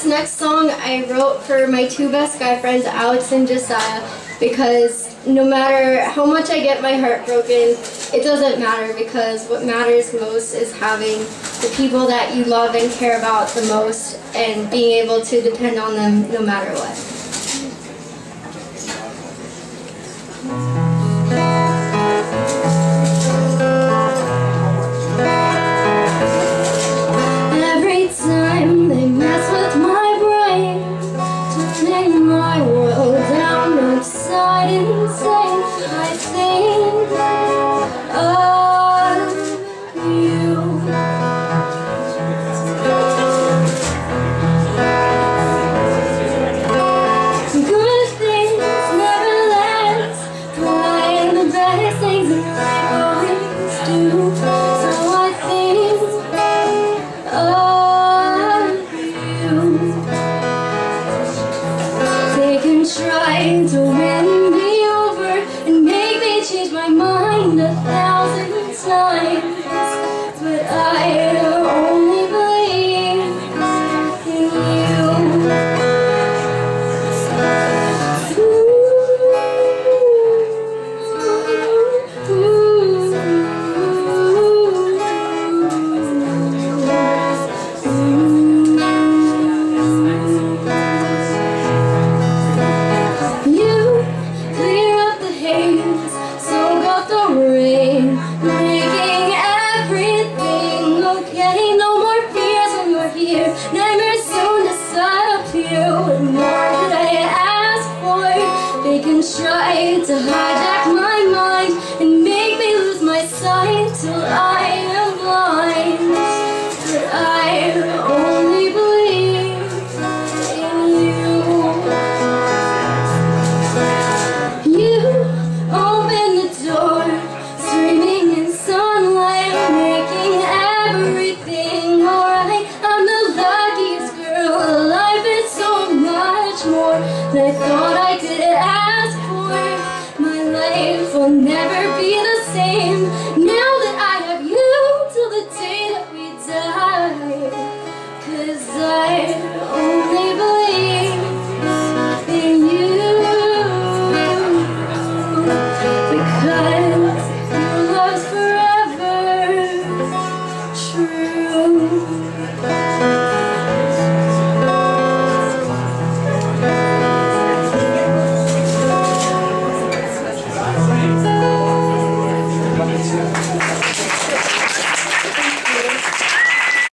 next song I wrote for my two best guy friends, Alex and Josiah, because no matter how much I get my heart broken, it doesn't matter, because what matters most is having the people that you love and care about the most and being able to depend on them no matter what. Every time they mess with my brain, turning my world down upside insane, I think of you. Good things never last, but the best things in life always do. So I think of you. They can try to win me over and make me change my mind 1,000 times, but I only believe in you. You clear up the haze, soak up the rain, making everything okay. No more fears when you're here, nightmares soon disappear. What more could I ask for? They can try to hijack my mind and make me lose my sight till I am blind, but I only believe in you. You open the door, streaming in sunlight, making everything alright. I'm the luckiest girl alive, it's so much more than I thought